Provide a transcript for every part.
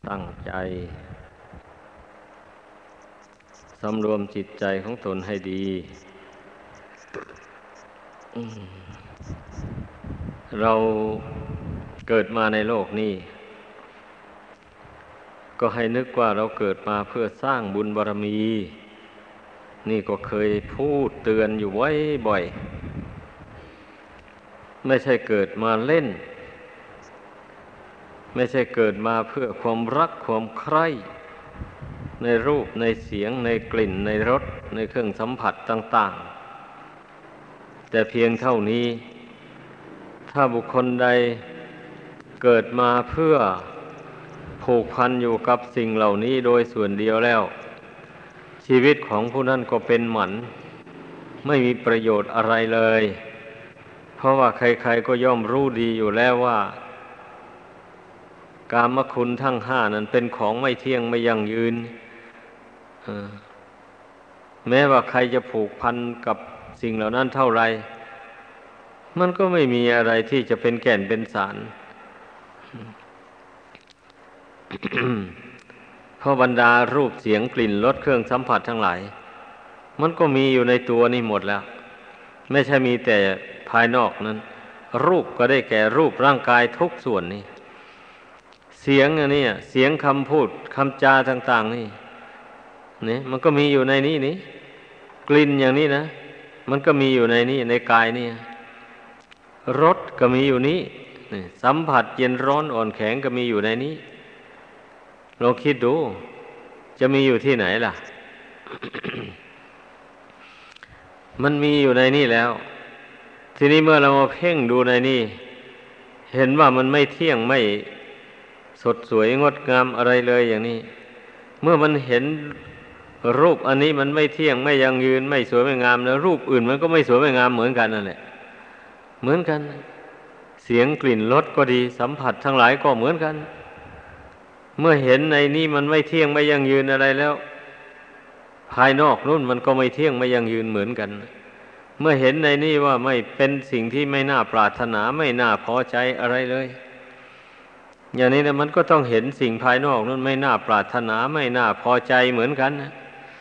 ตั้งใจสำรวมจิตใจของตนให้ดีเราเกิดมาในโลกนี้ก็ให้นึกว่าเราเกิดมาเพื่อสร้างบุญบารมีนี่ก็เคยพูดเตือนอยู่ไว้บ่อยไม่ใช่เกิดมาเล่นไม่ใช่เกิดมาเพื่อความรักความใคร่ในรูปในเสียงในกลิ่นในรสในเครื่องสัมผัสต่างๆแต่เพียงเท่านี้ถ้าบุคคลใดเกิดมาเพื่อผูกพันอยู่กับสิ่งเหล่านี้โดยส่วนเดียวแล้วชีวิตของผู้นั้นก็เป็นหมันไม่มีประโยชน์อะไรเลยเพราะว่าใครๆก็ย่อมรู้ดีอยู่แล้วว่ากามคุณทั้งห้านั้นเป็นของไม่เที่ยงไม่ยั่งยืนแม้ว่าใครจะผูกพันกับสิ่งเหล่านั้นเท่าไรมันก็ไม่มีอะไรที่จะเป็นแก่นเป็นสาร เพราะบรรดารูปเสียงกลิ่นรสเครื่องสัมผัสทั้งหลายมันก็มีอยู่ในตัวนี่หมดแล้วไม่ใช่มีแต่ภายนอกนั้นรูปก็ได้แก่รูปร่างกายทุกส่วนนี่เสียงอันนี้เสียงคำพูดคำจาต่างๆนี่มันก็มีอยู่ในนี้นี่กลิ่นอย่างนี้นะมันก็มีอยู่ในนี้ในกายนี่รสก็มีอยู่นี้สัมผัสเย็นร้อนอ่อนแข็งก็มีอยู่ในนี้ลองคิดดูจะมีอยู่ที่ไหนล่ะ มันมีอยู่ในนี่แล้วทีนี้เมื่อเรามาเพ่งดูในนี่เห็นว่ามันไม่เที่ยงไม่สดสวยงดงามอะไรเลยอย่างนี้เมื่อมันเห็นรูปอันนี้มันไม่เที่ยงไม่ยั่งยืนไม่สวยไม่งามแล้วรูปอื่นมันก็ไม่สวยไม่งามเหมือนกันนั่นแหละเหมือนกันเสียงกลิ่นรสก็ดีสัมผัสทั้งหลายก็เหมือนกันเมื่อเห็นในนี้มันไม่เที่ยงไม่ยั่งยืนอะไรแล้วภายนอกนู่นมันก็ไม่เที่ยงไม่ยั่งยืนเหมือนกันเมื่อเห็นในนี้ว่าไม่เป็นสิ่งที่ไม่น่าปรารถนาไม่น่าพอใจอะไรเลยอย่างนี้นะมันก็ต้องเห็นสิ่งภายนอกนู่นไม่น่าปรารถนาไม่น่าพอใจเหมือนกันนะ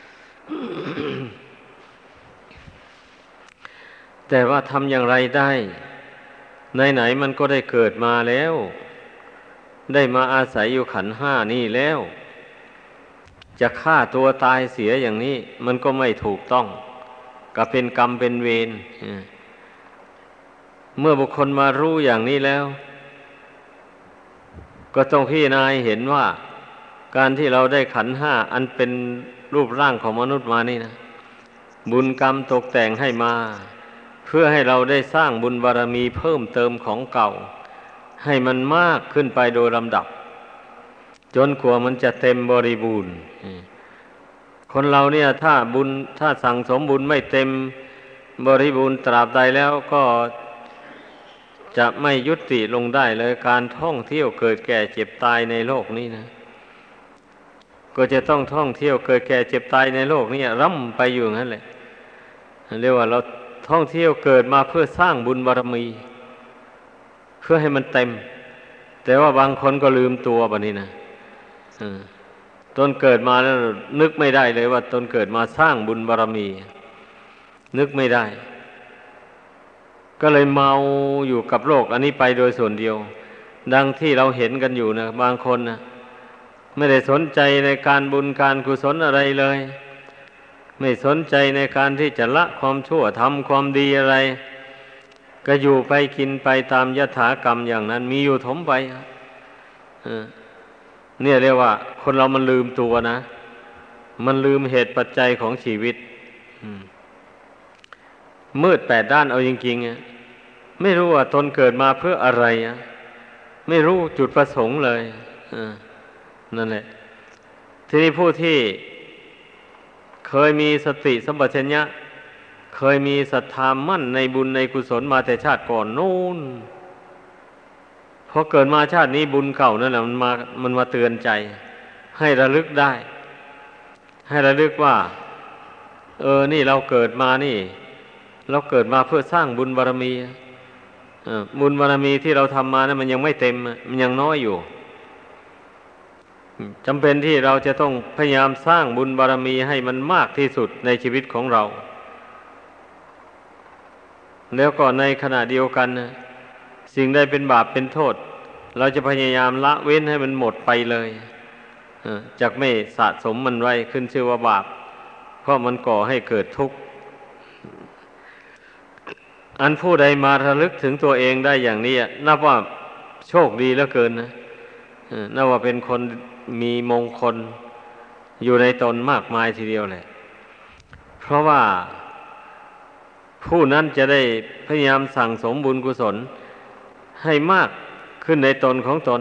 แต่ว่าทำอย่างไรได้ไหนๆมันก็ได้เกิดมาแล้วได้มาอาศัยอยู่ขันธ์ห้านี่แล้วจะฆ่าตัวตายเสียอย่างนี้มันก็ไม่ถูกต้องก็เป็นกรรมเป็นเวรเมื่อบุคคลมารู้อย่างนี้แล้วก็ต้องพิจารณาให้เห็นว่าการที่เราได้ขันธ์ห้าอันเป็นรูปร่างของมนุษย์มานี่นะบุญกรรมตกแต่งให้มาเพื่อให้เราได้สร้างบุญบารมีเพิ่มเติมของเก่าให้มันมากขึ้นไปโดยลำดับจนกว่ามันจะเต็มบริบูรณ์คนเราเนี่ยถ้าสั่งสมบุญไม่เต็มบริบูรณ์ตราบใดแล้วก็จะไม่ยุติลงได้เลยการท่องเที่ยวเกิดแก่เจ็บตายในโลกนี้นะก็จะต้องท่องเที่ยวเกิดแก่เจ็บตายในโลกนี้ร่ำไปอยู่งั้นแหละเรียกว่าเราท่องเที่ยวเกิดมาเพื่อสร้างบุญบารมีเพื่อให้มันเต็มแต่ว่าบางคนก็ลืมตัวแบบนี้นะตนเกิดมาแล้วนึกไม่ได้เลยว่าตนเกิดมาสร้างบุญบารมีนึกไม่ได้ก็เลยเมาอยู่กับโลกอันนี้ไปโดยส่วนเดียวดังที่เราเห็นกันอยู่นะบางคนนะไม่ได้สนใจในการบุญการกุศลอะไรเลยไม่สนใจในการที่จะละความชั่วทำความดีอะไรก็อยู่ไปกินไปตามยถากรรมอย่างนั้นมีอยู่ถมไปเนี่ยเรียกว่าคนเรามันลืมตัวนะมันลืมเหตุปัจจัยของชีวิตมืดแปดด้านเอาจริงๆไม่รู้ว่าตนเกิดมาเพื่ออะไรไม่รู้จุดประสงค์เลยนั่นแหละทีนี้ผู้ที่เคยมีสติสัมปชัญญะเคยมีศรัทธามั่นในบุญในกุศลมาแต่ชาติก่อนนู่นพอเกิดมาชาตินี้บุญเก่านั่นแหละมันมาเตือนใจให้ระลึกได้ให้ระลึกว่านี่เราเกิดมานี่เราเกิดมาเพื่อสร้างบุญบารมีบุญบารมีที่เราทำมานั้นมันยังไม่เต็มมันยังน้อยอยู่จำเป็นที่เราจะต้องพยายามสร้างบุญบารมีให้มันมากที่สุดในชีวิตของเราแล้วก็ในขณะเดียวกันนะสิ่งใดเป็นบาปเป็นโทษเราจะพยายามละเว้นให้มันหมดไปเลยจากไม่สะสมมันไว้ขึ้นชื่อว่าบาปเพราะมันก่อให้เกิดทุกข์อันผู้ใดมาระลึกถึงตัวเองได้อย่างนี้นับว่าโชคดีเหลือเกินนะนับว่าเป็นคนมีมงคลอยู่ในตนมากมายทีเดียวเลยเพราะว่าผู้นั้นจะได้พยายามสั่งสมบุญกุศลให้มากขึ้นในตนของตน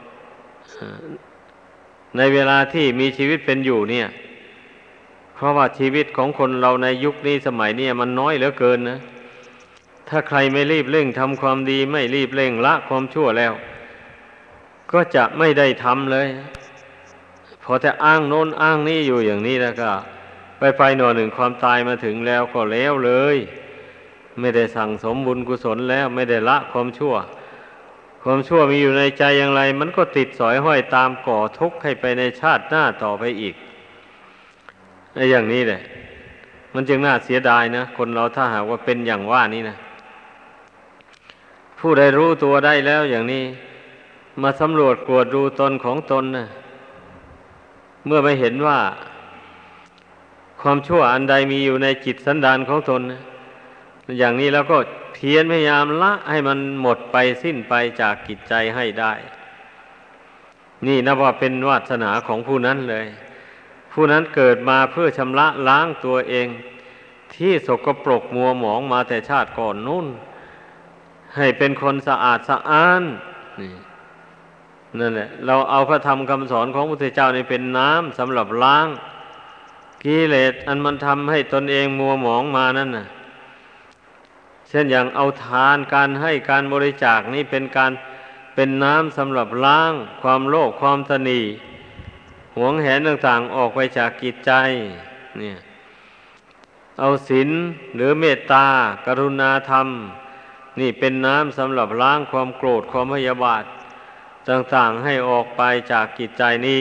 ในเวลาที่มีชีวิตเป็นอยู่เนี่ยเพราะว่าชีวิตของคนเราในยุคนี้สมัยนี้มันน้อยเหลือเกินนะถ้าใครไม่รีบเร่งทำความดีไม่รีบเร่งละความชั่วแล้วก็จะไม่ได้ทำเลยพอแต่อ้างโน้นอ้างนี่อยู่อย่างนี้แล้วก็ไปหน่อหนึ่งความตายมาถึงแล้วก็แล้วเลยไม่ได้สั่งสมบุญกุศลแล้วไม่ได้ละความชั่วความชั่วมีอยู่ในใจอย่างไรมันก็ติดสอยห้อยตามก่อทุกข์ให้ไปในชาติหน้าต่อไปอีกไอ้อย่างนี้แหละมันจึงน่าเสียดายนะคนเราถ้าหากว่าเป็นอย่างว่านี้นะผู้ใดรู้ตัวได้แล้วอย่างนี้มาสำรวจกวดดูตนของตนนะเมื่อไม่เห็นว่าความชั่วอันใดมีอยู่ในจิตสันดานของตนนะอย่างนี้แล้วก็เพียรพยายามละให้มันหมดไปสิ้นไปจากจิตใจให้ได้นี่นับว่าเป็นวาสนาของผู้นั้นเลยผู้นั้นเกิดมาเพื่อชำระล้างตัวเองที่สกปรกมัวหมองมาแต่ชาติก่อนนู้นให้เป็นคนสะอาดสะอ้านนี่นั่นแหละเราเอาพระธรรมคำสอนของพระพุทธเจ้านี่เป็นน้ำสำหรับล้างกิเลสอันมันทำให้ตนเองมัวหมองมานั่นน่ะเช่นอย่างเอาทานการให้การบริจาคนี่เป็นน้ำสำหรับล้างความโลภความตนีหวงแหนต่างๆออกไปจากจิตใจเนี่ยเอาศีลหรือเมตตากรุณาธรรมนี่เป็นน้ำสำหรับล้างความโกรธความพยาบาทต่างๆให้ออกไปจากจิตใจนี้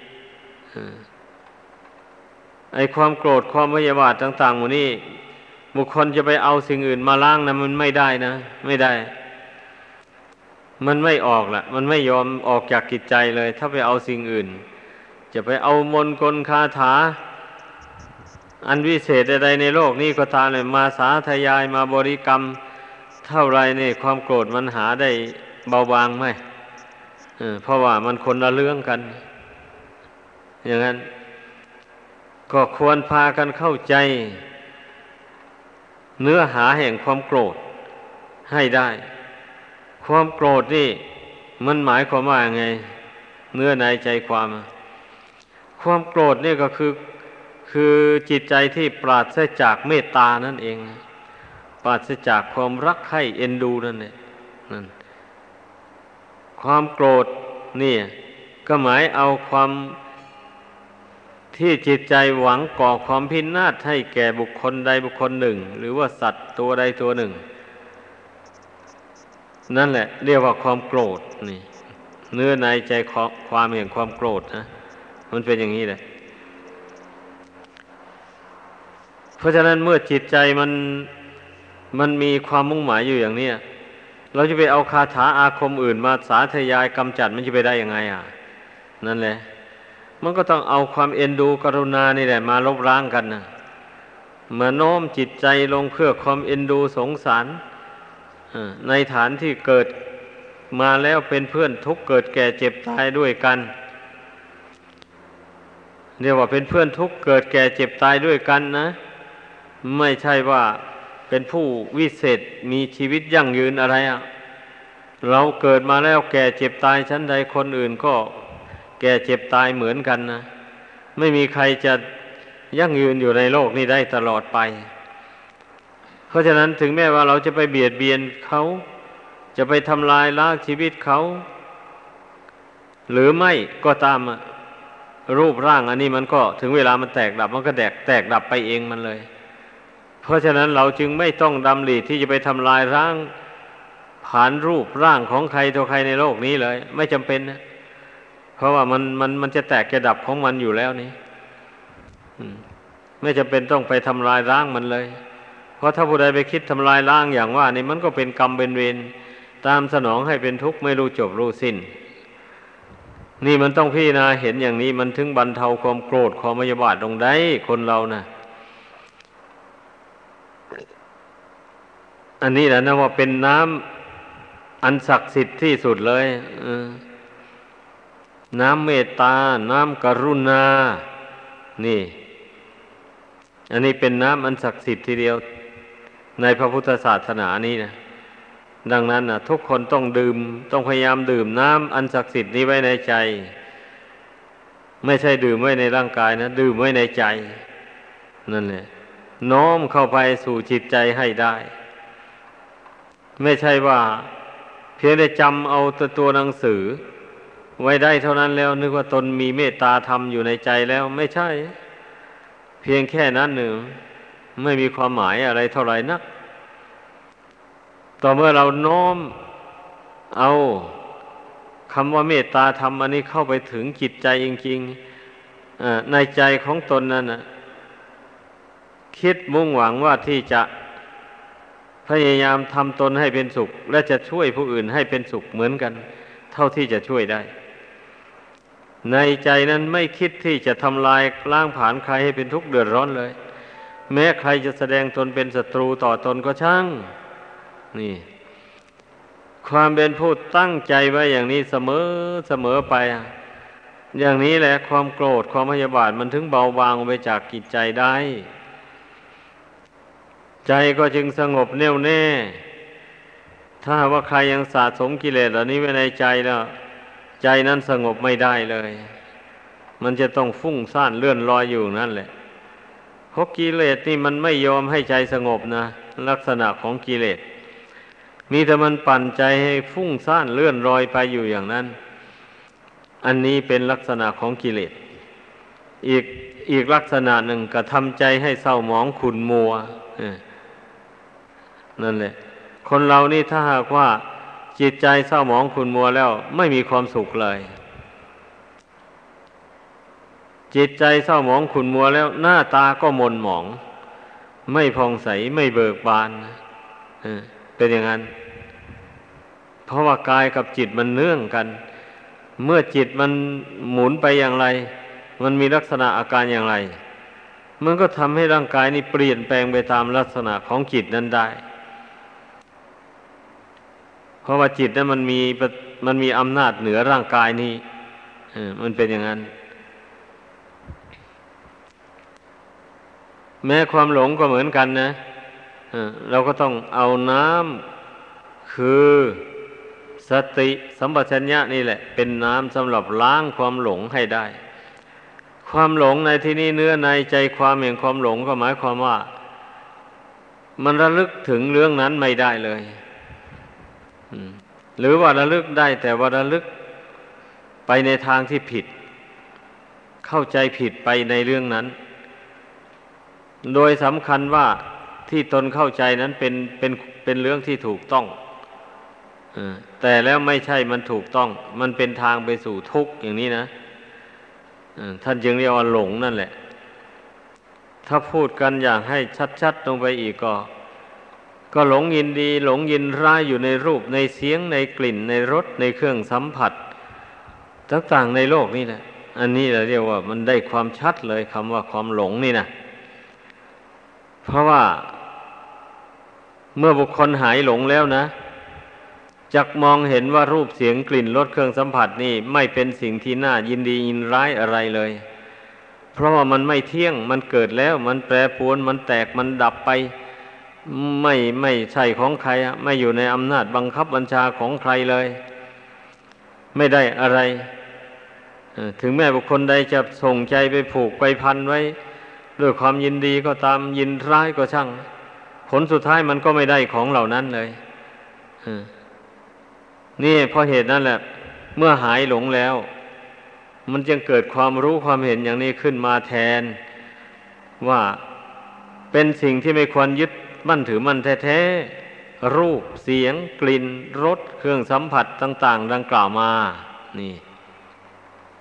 ไอ้ความโกรธความพยาบาทต่างๆหมดนี้บุคคลจะไปเอาสิ่งอื่นมาล้างนะมันไม่ได้นะไม่ได้มันไม่ออกละมันไม่ยอมออกจากจิตใจเลยถ้าไปเอาสิ่งอื่นจะไปเอามนต์กลคาถาอันวิเศษใดๆในโลกนี้ก็ตามเลยมาสาธยายมาบริกรรมเท่าไรเนี่ยความโกรธมันหาได้เบาบางไหมเพราะว่ามันคนละเรื่องกันอย่างนั้นก็ควรพากันเข้าใจเนื้อหาแห่งความโกรธให้ได้ความโกรธนี่มันหมายความว่าไงเนื้อในใจความโกรธนี่ก็คือจิตใจที่ปราศจากเมตตานั่นเองปราศจากความรักใคร่เอ็นดูนั่นเองนั่นความโกรธนี่ก็หมายเอาความที่จิตใจหวังก่อความพินาศให้แก่บุคคลใดบุคคลหนึ่งหรือว่าสัตว์ตัวใดตัวหนึ่งนั่นแหละเรียกว่าความโกรธนี่เนื้อในใจความแห่งความโกรธนะมันเป็นอย่างนี้เลยเพราะฉะนั้นเมื่อจิตใจมันมีความมุ่งหมายอยู่อย่างนี้เราจะไปเอาคาถาอาคมอื่นมาสาธยายกำจัดมันจะไปได้ยังไงนั่นแหละมันก็ต้องเอาความเอ็นดูกรุณานี่แหละมาลบล้างกันนะมาโน้มจิตใจลงเพื่อความเอ็นดูสงสารในฐานที่เกิดมาแล้วเป็นเพื่อนทุกข์เกิดแก่เจ็บตายด้วยกันเรียกว่าเป็นเพื่อนทุกข์เกิดแก่เจ็บตายด้วยกันนะไม่ใช่ว่าเป็นผู้วิเศษมีชีวิตยั่งยืนอะไรเราเกิดมาแล้วแก่เจ็บตายชั้นใดคนอื่นก็แก่เจ็บตายเหมือนกันนะไม่มีใครจะยั่งยืนอยู่ในโลกนี้ได้ตลอดไปเพราะฉะนั้นถึงแม้ว่าเราจะไปเบียดเบียนเขาจะไปทำลายล้างชีวิตเขาหรือไม่ก็ตามรูปร่างอันนี้มันก็ถึงเวลามันแตกดับมันก็แตกดับไปเองมันเลยเพราะฉะนั้นเราจึงไม่ต้องดำริที่จะไปทำลายร่างผานรูปร่างของใครตัวใครในโลกนี้เลยไม่จำเป็นนะเพราะว่ามันจะแตกจะดับของมันอยู่แล้วนี่ไม่จำเป็นต้องไปทำลายล้างมันเลยเพราะถ้าผู้ใดไปคิดทำลายล้างอย่างว่านี่มันก็เป็นกรรมเป็นเวรตามสนองให้เป็นทุกข์ไม่รู้จบรู้สิ้นนี่มันต้องพิจารณาเห็นอย่างนี้มันถึงบรรเทาความโกรธความพยาบาทลงได้คนเรานะอันนี้แหละนะว่าเป็นน้ำอันศักดิ์สิทธิ์ที่สุดเลยน้ำเมตตาน้ำกรุณานี่อันนี้เป็นน้ำอันศักดิ์สิทธิ์ทีเดียวในพระพุทธศาสนานี้นะดังนั้นนะทุกคนต้องดื่มต้องพยายามดื่มน้ำอันศักดิ์สิทธิ์นี้ไว้ในใจไม่ใช่ดื่มไว้ในร่างกายนะดื่มไว้ในใจนั่นแหละน้อมเข้าไปสู่จิตใจให้ได้ไม่ใช่ว่าเพียงได้จำเอาตัวหนังสือไว้ได้เท่านั้นแล้วนึกว่าตนมีเมตตาธรรมอยู่ในใจแล้วไม่ใช่เพียงแค่นั้นหนึ่งไม่มีความหมายอะไรเท่าไหร่นักต่อเมื่อเราโน้มเอาคำว่าเมตตาธรรมอันนี้เข้าไปถึงจิตใจจริงๆในใจของตนนั้นคิดมุ่งหวังว่าที่จะพยายามทำตนให้เป็นสุขและจะช่วยผู้อื่นให้เป็นสุขเหมือนกันเท่าที่จะช่วยได้ในใจนั้นไม่คิดที่จะทำลายล้างผลาญใครให้เป็นทุกข์เดือดร้อนเลยแม้ใครจะแสดงตนเป็นศัตรูต่อตนก็ช่างนี่ความเป็นผู้ตั้งใจไว้อย่างนี้เสมอไปอย่างนี้แหละความโกรธความพยาบาทมันถึงเบาบางไปจากจิตใจได้ใจก็จึงสงบแน่วแน่ถ้าว่าใครยังสะสมกิเลสเหล่านี้ไว้ในใจแล้วใจนั้นสงบไม่ได้เลยมันจะต้องฟุ้งซ่านเลื่อนลอยอยู่นั่นแหละเพราะกิเลสนี่มันไม่ยอมให้ใจสงบนะลักษณะของกิเลสมีแต่มันปั่นใจให้ฟุ้งซ่านเลื่อนลอยไปอยู่อย่างนั้นอันนี้เป็นลักษณะของกิเลสอีกลักษณะหนึ่งกระทำใจให้เศร้าหมองขุ่นมัวนั่นแหละคนเรานี่ถ้าหากว่าจิตใจเศร้าหมองขุ่นมัวแล้วไม่มีความสุขเลยจิตใจเศร้าหมองขุ่นมัวแล้วหน้าตาก็หม่นหมองไม่ผ่องใสไม่เบิกบานเป็นอย่างนั้นเพราะว่ากายกับจิตมันเนื่องกันเมื่อจิตมันหมุนไปอย่างไรมันมีลักษณะอาการอย่างไรมันก็ทำให้ร่างกายนี้เปลี่ยนแปลงไปตามลักษณะของจิตนั้นได้เพราะว่าจิตนั้นมันมีอำนาจเหนือร่างกายนี้มันเป็นอย่างนั้นแม้ความหลงก็เหมือนกันนะเราก็ต้องเอาน้ำคือสติสัมปชัญญะนี่แหละเป็นน้ำสำหรับล้างความหลงให้ได้ความหลงในที่นี้เนื้อในใจความแห่งความหลงก็หมายความว่ามันระลึกถึงเรื่องนั้นไม่ได้เลยหรือว่าระลึกได้แต่ว่าระลึกไปในทางที่ผิดเข้าใจผิดไปในเรื่องนั้นโดยสำคัญว่าที่ตนเข้าใจนั้นเป็นเรื่องที่ถูกต้องแต่แล้วไม่ใช่มันถูกต้องมันเป็นทางไปสู่ทุกข์อย่างนี้นะท่านจึงเรียกว่าหลงนั่นแหละถ้าพูดกันอย่างให้ชัดๆลงไปอีกก็หลงยินดีหลงยินร้ายอยู่ในรูปในเสียงในกลิ่นในรสในเครื่องสัมผัสต่างๆในโลกนี่แหละอันนี้เราเรียกว่ามันได้ความชัดเลยคำว่าความหลงนี่นะเพราะว่าเมื่อบุคคลหายหลงแล้วนะจักมองเห็นว่ารูปเสียงกลิ่นรสเครื่องสัมผัสนี่ไม่เป็นสิ่งที่น่ายินดียินร้ายอะไรเลยเพราะว่ามันไม่เที่ยงมันเกิดแล้วมันแปรปรวนมันแตกมันดับไปไม่ใช่ของใครไม่อยู่ในอำนาจบังคับบัญชาของใครเลยไม่ได้อะไรถึงแม้บุคคลใดจะส่งใจไปผูกไปพันไว้ด้วยความยินดีก็ตามยินร้ายก็ช่างผลสุดท้ายมันก็ไม่ได้ของเหล่านั้นเลยนี่เพราะเหตุนั้นแหละเมื่อหายหลงแล้วมันจึงเกิดความรู้ความเห็นอย่างนี้ขึ้นมาแทนว่าเป็นสิ่งที่ไม่ควรยึดมั่นถือมั่นแท้ๆรูปเสียงกลิ่นรสเครื่องสัมผัสต่างๆดังกล่าวมานี่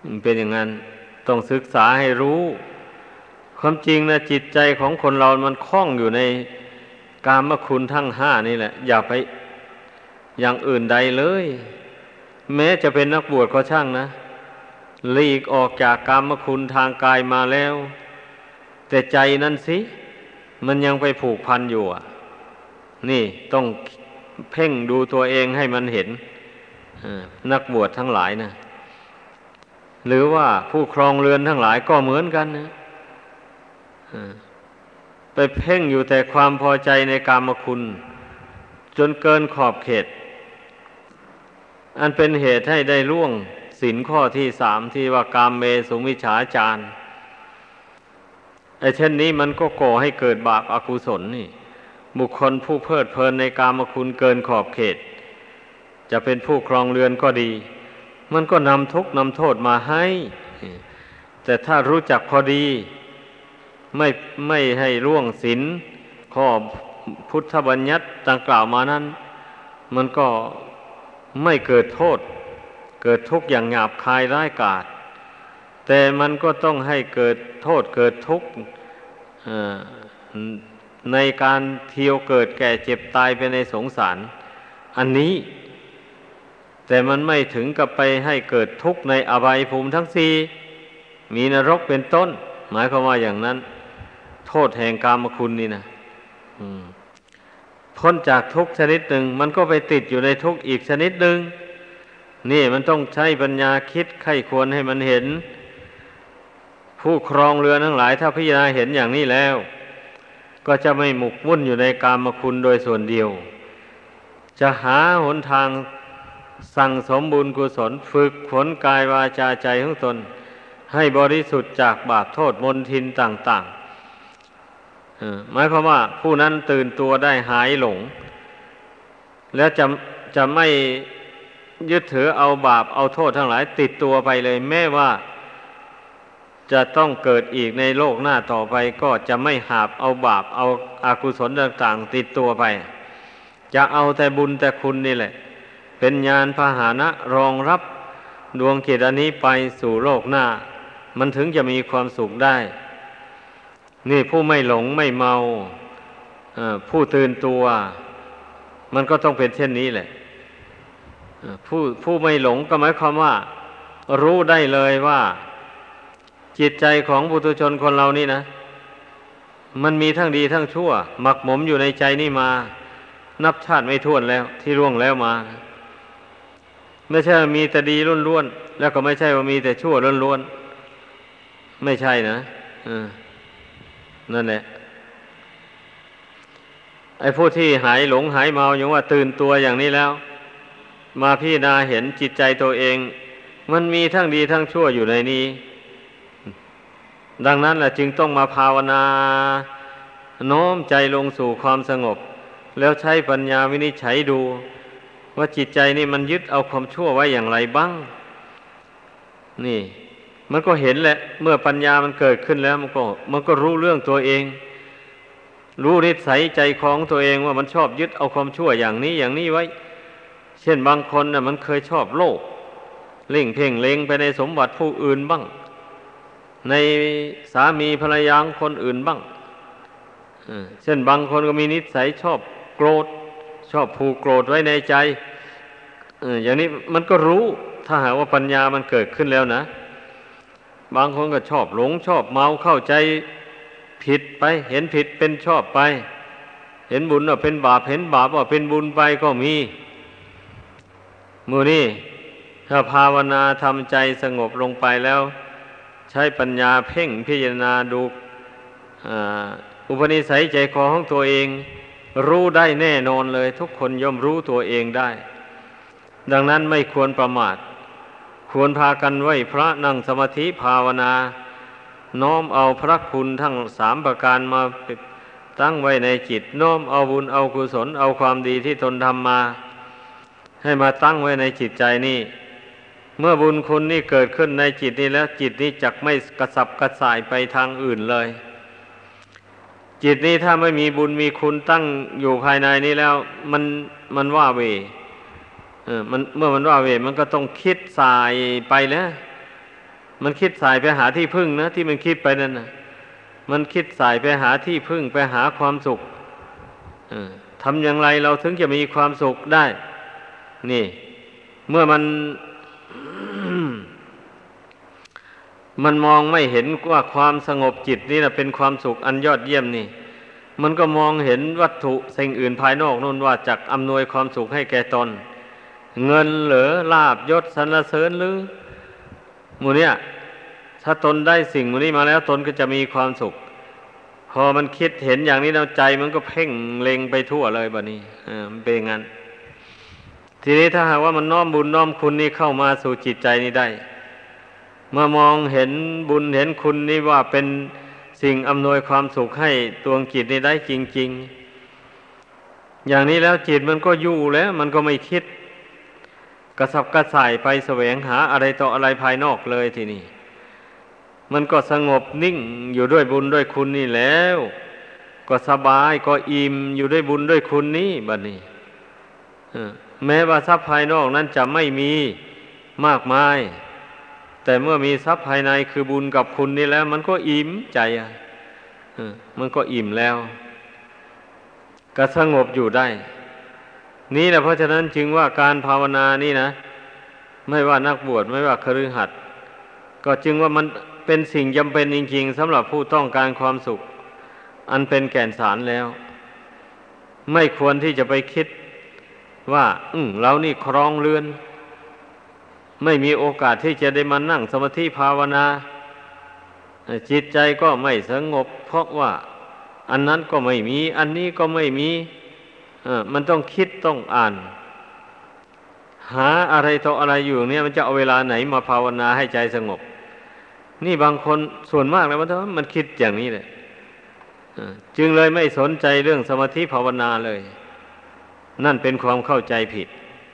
มันเป็นอย่างนั้นต้องศึกษาให้รู้ความจริงนะจิตใจของคนเรามันคล้องอยู่ในกามคุณทั้งห้านี่แหละอย่าไปอย่างอื่นใดเลยแม้จะเป็นนักบวชก็ช่างนะหลีกออกจากกามคุณทางกายมาแล้วแต่ใจนั่นสิมันยังไปผูกพันอยู่อ่ะนี่ต้องเพ่งดูตัวเองให้มันเห็นนักบวชทั้งหลายนะหรือว่าผู้ครองเรือนทั้งหลายก็เหมือนกันนะไปเพ่งอยู่แต่ความพอใจในกามคุณจนเกินขอบเขตอันเป็นเหตุให้ได้ล่วงศีลข้อที่สามที่ว่ากามเมสุมิจฉาจารไอ้เช่นนี้มันก็ก่อให้เกิดบาปอกุศลนี่บุคคลผู้เพลิดเพลินในกามคุณเกินขอบเขตจะเป็นผู้ครองเรือนก็ดีมันก็นำทุกข์นำโทษมาให้แต่ถ้ารู้จักพอดีไม่ให้ล่วงศีลข้อพุทธบัญญัติดังกล่าวมานั้นมันก็ไม่เกิดโทษเกิดทุกข์อย่างหยาบคายร้ายกาจแต่มันก็ต้องให้เกิดโทษเกิดทุกข์ในการเที่ยวเกิดแก่เจ็บตายไปในสงสารอันนี้แต่มันไม่ถึงกับไปให้เกิดทุกข์ในอบายภูมิทั้งสี่มีนรกเป็นต้นหมายความว่าอย่างนั้นโทษแห่งกามคุณนี่นะพ้นจากทุกข์ชนิดหนึ่งมันก็ไปติดอยู่ในทุกข์อีกชนิดหนึ่งนี่มันต้องใช้ปัญญาคิดไข้ควรให้มันเห็นผู้ครองเรือนทั้งหลายถ้าพิจารณาเห็นอย่างนี้แล้วก็จะไม่หมกมุ่นอยู่ในกามคุณโดยส่วนเดียวจะหาหนทางสั่งสมบุญกุศลฝึกฝนกายวาจาใจของตนให้บริสุทธิ์จากบาปโทษมลทินต่างๆหมายความว่าผู้นั้นตื่นตัวได้หายหลงแล้วจะไม่ยึดถือเอาบาปเอาโทษทั้งหลายติดตัวไปเลยแม้ว่าจะต้องเกิดอีกในโลกหน้าต่อไปก็จะไม่หาบเอาบาปเอาอกุศลต่างๆติดตัวไปจะเอาแต่บุญแต่คุณนี่แหละเป็นญาณพาหนะรองรับดวงจิตอันนี้ไปสู่โลกหน้ามันถึงจะมีความสุขได้นี่ผู้ไม่หลงไม่เมาผู้ตื่นตัวมันก็ต้องเป็นเช่นนี้แหละผู้ไม่หลงก็หมายความว่ารู้ได้เลยว่าจิตใจของปุถุชนคนเรานี่นะมันมีทั้งดีทั้งชั่วหมักหมมอยู่ในใจนี่มานับชาติไม่ถ้วนแล้วที่ล่วงแล้วมาไม่ใช่ว่ามีแต่ดีล้วนๆแล้วก็ไม่ใช่ว่ามีแต่ชั่วล้วนๆไม่ใช่นะนั่นแหละไอ้ผู้ที่หายหลงหายเมาอย่างว่าตื่นตัวอย่างนี้แล้วมาพิจารณาเห็นจิตใจตัวเองมันมีทั้งดีทั้งชั่วอยู่ในนี้ดังนั้นแหละจึงต้องมาภาวนาโน้มใจลงสู่ความสงบแล้วใช้ปัญญาวินิจฉัยดูว่าจิตใจนี่มันยึดเอาความชั่วไว้อย่างไรบ้างนี่มันก็เห็นแหละเมื่อปัญญามันเกิดขึ้นแล้วมันก็รู้เรื่องตัวเองรู้นิสัยใจของตัวเองว่ามันชอบยึดเอาความชั่วอย่างนี้อย่างนี้ไว้เช่นบางคนน่ะมันเคยชอบโลภเล่งเพ่งเล็งไปในสมบัติผู้อื่นบ้างในสามีภรรยาคนอื่นบ้างเช่นบางคนก็มีนิสัยชอบโกรธชอบผูกโกรธไว้ในใจอย่างนี้มันก็รู้ถ้าหากว่าปัญญามันเกิดขึ้นแล้วนะบางคนก็ชอบหลงชอบเมาเข้าใจผิดไปเห็นผิดเป็นชอบไปเห็นบุญว่าเป็นบาปเห็นบาปว่าเป็นบุญไปก็มีมื้อนี้ถ้าภาวนาทำใจสงบลงไปแล้วใช้ปัญญาเพ่งพิจารณาดูอุปนิสัยใจคอของตัวเองรู้ได้แน่นอนเลยทุกคนย่อมรู้ตัวเองได้ดังนั้นไม่ควรประมาทควรพากันไหว้พระนั่งสมาธิภาวนาน้อมเอาพระคุณทั้งสามประการมาตั้งไว้ในจิตน้อมเอาบุญเอากุศลเอาความดีที่ตนทำมาให้มาตั้งไว้ในจิตใจนี่เมื่อบุญคุณนี่เกิดขึ้นในจิตนี้แล้วจิตนี้จักไม่กระสับกระส่ายไปทางอื่นเลยจิตนี้ถ้าไม่มีบุญมีคุณตั้งอยู่ภายในนี้แล้วมันว่าเวเมื่อมันว่าเวมันก็ต้องคิดสายไปแล้วมันคิดสายไปหาที่พึ่งนะที่มันคิดไปนั่นนะมันคิดสายไปหาที่พึ่งไปหาความสุขทำอย่างไรเราถึงจะมีความสุขได้นี่เมื่อมัน มันมองไม่เห็นว่าความสงบจิตนี่นะเป็นความสุขอันยอดเยี่ยมนี่มันก็มองเห็นวัตถุสิ่งอื่นภายนอกนู่นว่าจักอำนวยความสุขให้แก่ตนเงินหรือลาภยศสรรเสริญหรือหมู่เนี่ยถ้าตนได้สิ่งหมู่นี้มาแล้วตนก็จะมีความสุขพอมันคิดเห็นอย่างนี้แล้วใจมันก็เพ่งเล็งไปทั่วเลยบัดนี้มันเป็นงั้นทีนี้ถ้าหากว่ามันน้อมบุญน้อมคุณนี่เข้ามาสู่จิตใจนี้ได้เมื่อมองเห็นบุญเห็นคุณนี่ว่าเป็นสิ่งอำนวยความสุขให้ดวงจิตนี้ได้จริงๆอย่างนี้แล้วจิตมันก็อยู่แล้วมันก็ไม่คิดกระสับกระส่ายไปแสวงหาอะไรต่ออะไรภายนอกเลยทีนี้มันก็สงบนิ่งอยู่ด้วยบุญด้วยคุณนี่แล้วก็สบายก็อิ่มอยู่ด้วยบุญด้วยคุณนี่บัดนี้แม้ว่าทรัพย์ภายนอกนั้นจะไม่มีมากมายแต่เมื่อมีทรัพย์ภายในคือบุญกับคุณนี่แล้วมันก็อิ่มใจมันก็อิ่มแล้วก็สงบอยู่ได้นี่แหละเพราะฉะนั้นจึงว่าการภาวนานี่นะไม่ว่านักบวชไม่ว่าคฤหัสถ์ก็จึงว่ามันเป็นสิ่งจำเป็นจริงๆสำหรับผู้ต้องการความสุขอันเป็นแก่นสารแล้วไม่ควรที่จะไปคิดว่าเรานี่ครองเรือนไม่มีโอกาสที่จะได้มานั่งสมาธิภาวนาจิตใจก็ไม่สงบเพราะว่าอันนั้นก็ไม่มีอันนี้ก็ไม่มีมันต้องคิดต้องอ่านหาอะไรต่ออะไรอยู่เนี่ยมันจะเอาเวลาไหนมาภาวนาให้ใจสงบนี่บางคนส่วนมากแล้วมันคิดอย่างนี้เลยจึงเลยไม่สนใจเรื่องสมาธิภาวนาเลยนั่นเป็นความเข้าใจผิด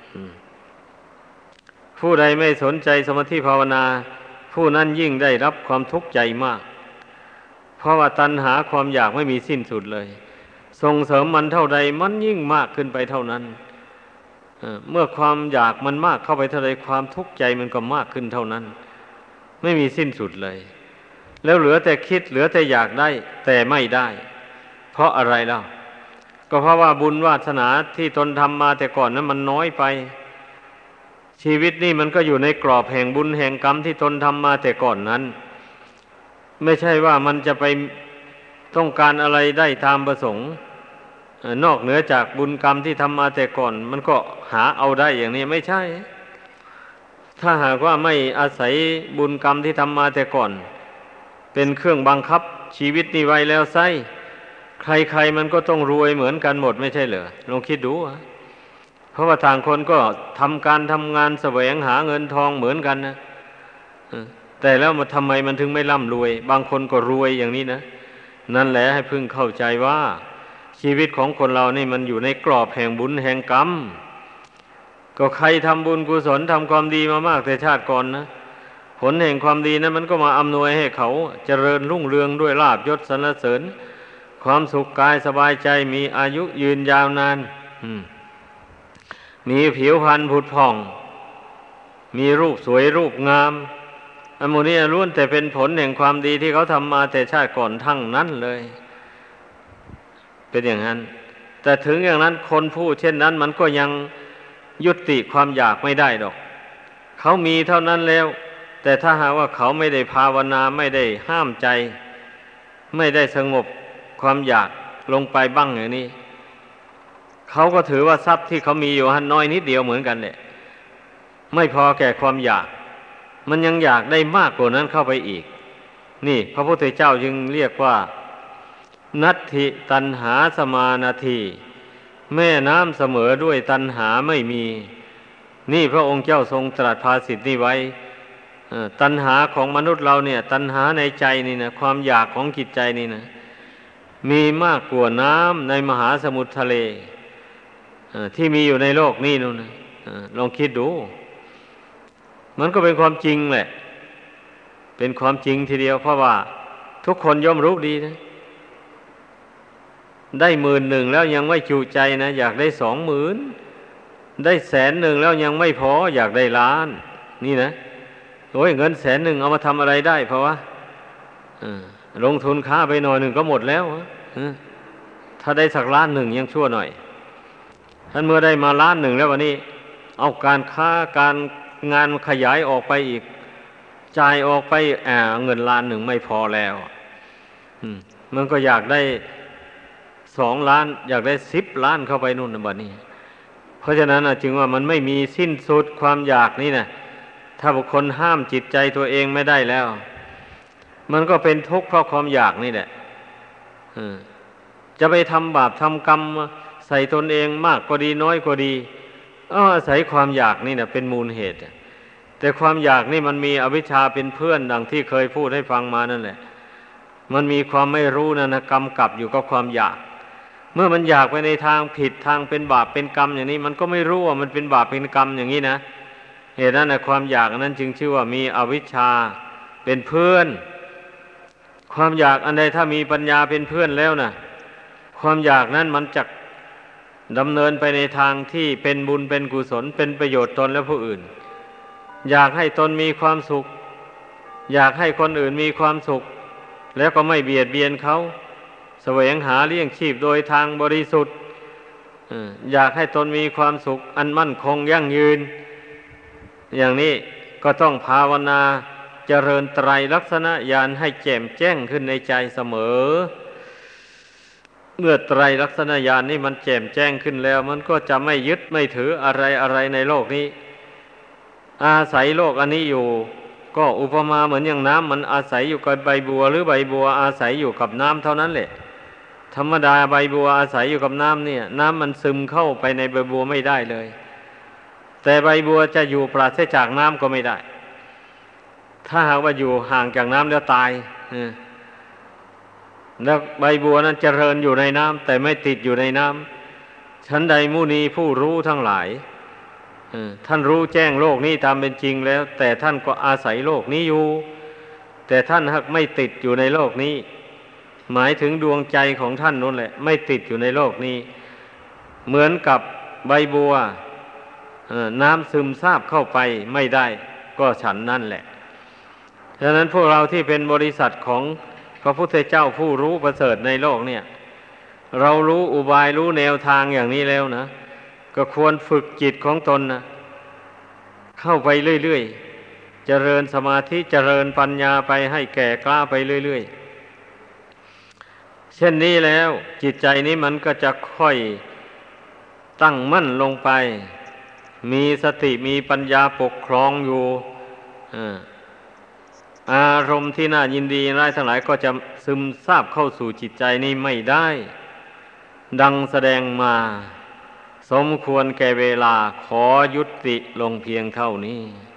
ผู้ใดไม่สนใจสมาธิภาวนาผู้นั้นยิ่งได้รับความทุกข์ใจมากเพราะว่าตัณหาความอยากไม่มีสิ้นสุดเลยส่งเสริมมันเท่าใดมันยิ่งมากขึ้นไปเท่านั้นเมื่อความอยากมันมากเข้าไปเท่าใดความทุกข์ใจมันก็มากขึ้นเท่านั้นไม่มีสิ้นสุดเลยแล้วเหลือแต่คิดเหลือแต่อยากได้แต่ไม่ได้เพราะอะไรเล่าก็เพราะว่าบุญวาสนาที่ตนทำมาแต่ก่อนนั้นมันน้อยไปชีวิตนี่มันก็อยู่ในกรอบแห่งบุญแห่งกรรมที่ตนทำมาแต่ก่อนนั้นไม่ใช่ว่ามันจะไปต้องการอะไรได้ตามประสงค์นอกเหนือจากบุญกรรมที่ทำมาแต่ก่อนมันก็หาเอาได้อย่างนี้ไม่ใช่ถ้าหากว่าไม่อาศัยบุญกรรมที่ทำมาแต่ก่อนเป็นเครื่องบังคับชีวิตนี้ไว้แล้วไซใครๆมันก็ต้องรวยเหมือนกันหมดไม่ใช่เหรอลองคิดดูเพราะว่าต่างคนก็ทำการทำงานแสวงหาเงินทองเหมือนกันนะแต่แล้วทำไมมันถึงไม่ร่ำรวยบางคนก็รวยอย่างนี้นะนั่นแหละให้พึงเข้าใจว่าชีวิตของคนเรานี่มันอยู่ในกรอบแห่งบุญแห่งกรรมก็ใครทำบุญกุศลทำความดีมามากแต่ชาติก่อนนะผลแห่งความดีนั้นมันก็มาอำนวยให้เขาเจริญรุ่งเรืองด้วยลาภยศสรรเสริญความสุขกายสบายใจมีอายุยืนยาวนานมีผิวพรรณผุดผ่องมีรูปสวยรูปงามอันโมนี้ล้วนแต่เป็นผลแห่งความดีที่เขาทำมาแต่ชาติก่อนทั้งนั้นเลยเป็นอย่างนั้นแต่ถึงอย่างนั้นคนผู้เช่นนั้นมันก็ยังยุติความอยากไม่ได้ดอกเขามีเท่านั้นแล้วแต่ถ้าหากว่าเขาไม่ได้ภาวนาไม่ได้ห้ามใจไม่ได้สงบความอยากลงไปบ้างอย่างนี้เขาก็ถือว่าทรัพย์ที่เขามีอยู่หันน้อยนิดเดียวเหมือนกันเนี่ยไม่พอแก่ความอยากมันยังอยากได้มากกว่านั้นเข้าไปอีกนี่พระพุทธเจ้าจึงเรียกว่านัตถิตัณหาสมานาทีแม่น้ำเสมอด้วยตัณหาไม่มีนี่พระองค์เจ้าทรงตรัสภาษิตนี้ไว้ตัณหาของมนุษย์เราเนี่ยตัณหาในใจนี่นะความอยากของจิตใจนี่นะมีมากกว่าน้ำในมหาสมุทรทะเลที่มีอยู่ในโลกนี่นู่นนะลองคิดดูมันก็เป็นความจริงแหละเป็นความจริงทีเดียวเพราะว่าทุกคนย่อมรู้ดีนะได้10,000แล้วยังไม่จุใจนะอยากได้20,000ได้100,000แล้วยังไม่พออยากได้1,000,000นี่นะโอ้ยเงิน100,000เอามาทำอะไรได้เพราะว่าลงทุนค้าไปหน่อยหนึ่งก็หมดแล้วถ้าได้สัก1,000,000ยังชั่วหน่อยท่านเมื่อได้มา1,000,000แล้ววันนี้เอาการค้าการงานขยายออกไปอีกจ่ายออกไปเงิน1,000,000ไม่พอแล้วมันก็อยากได้2,000,000อยากได้10,000,000เข้าไปนู่นนะบัดนี้เพราะฉะนั้นจึงว่ามันไม่มีสิ้นสุดความอยากนี่นะถ้าบุคคลห้ามจิตใจตัวเองไม่ได้แล้วมันก็เป็นทุกข์เพราะความอยากนี่แหละจะไปทำบาปทำกรรมใส่ตนเองมากก็ดีน้อยก็ดีอาศัยความอยากนี่นะเป็นมูลเหตุแต่ความอยากนี่มันมีอวิชชาเป็นเพื่อนดังที่เคยพูดให้ฟังมานั่นแหละมันมีความไม่รู้นะกำกับอยู่กับความอยากเมื่อมันอยากไปในทางผิดทางเป็นบาปเป็นกรรมอย่างนี้มันก็ไม่รู้ว่ามันเป็นบาปเป็นกรรมอย่างนี้นะเหตุนั้นนะความอยากนั้นจึงชื่อว่ามีอวิชชาเป็นเพื่อนความอยากอันใดถ้ามีปัญญาเป็นเพื่อนแล้วนะความอยากนั้นมันจะดำเนินไปในทางที่เป็นบุญเป็นกุศลเป็นประโยชน์ตนและผู้อื่นอยากให้ตนมีความสุขอยากให้คนอื่นมีความสุขแล้วก็ไม่เบียดเบียนเขาแสวงหาเลี้ยงชีพโดยทางบริสุทธิ์อยากให้ตนมีความสุขอันมั่นคงยั่งยืนอย่างนี้ก็ต้องภาวนาเจริญไตรลักษณญาณให้แจ่มแจ้งขึ้นในใจเสมอเมื่อไตรลักษณญาณนี่มันแจ่มแจ้งขึ้นแล้วมันก็จะไม่ยึดไม่ถืออะไรในโลกนี้อาศัยโลกอันนี้อยู่ก็อุปมาเหมือนอย่างน้ำมันอาศัยอยู่กับใบบัวหรือใบบัวอาศัยอยู่กับน้ำเท่านั้นแหละธรรมดาใบบัวอาศัยอยู่กับน้ำเนี่ยน้ำมันซึมเข้าไปในใบบัวไม่ได้เลยแต่ใบบัวจะอยู่ปราศจากน้ำก็ไม่ได้ถ้าหากว่าอยู่ห่างจากน้ำแล้วตายแล้วใบบัวนั้นเจริญอยู่ในน้ำแต่ไม่ติดอยู่ในน้ำฉันใดมุนีผู้รู้ทั้งหลายท่านรู้แจ้งโลกนี้ตามเป็นจริงแล้วแต่ท่านก็อาศัยโลกนี้อยู่แต่ท่านหากไม่ติดอยู่ในโลกนี้หมายถึงดวงใจของท่านนั่นแหละไม่ติดอยู่ในโลกนี้เหมือนกับใบบัวน้ำซึมซาบเข้าไปไม่ได้ก็ฉันนั่นแหละฉะนั้นพวกเราที่เป็นบริษัทของพระพุทธเจ้าผู้รู้ประเสริฐในโลกเนี่ยเรารู้อุบายรู้แนวทางอย่างนี้แล้วนะก็ควรฝึกจิตของตนนะเข้าไปเรื่อยๆเจริญสมาธิเจริญปัญญาไปให้แก่กล้าไปเรื่อยๆเช่นนี้แล้วจิตใจนี้มันก็จะค่อยตั้งมั่นลงไปมีสติมีปัญญาปกครองอยู่อารมณ์ที่น่ายินดีร้ายทั้งหลายก็จะซึมซาบเข้าสู่จิตใจนี้ไม่ได้ดังแสดงมาสมควรแก่เวลาขอยุติลงเพียงเท่านี้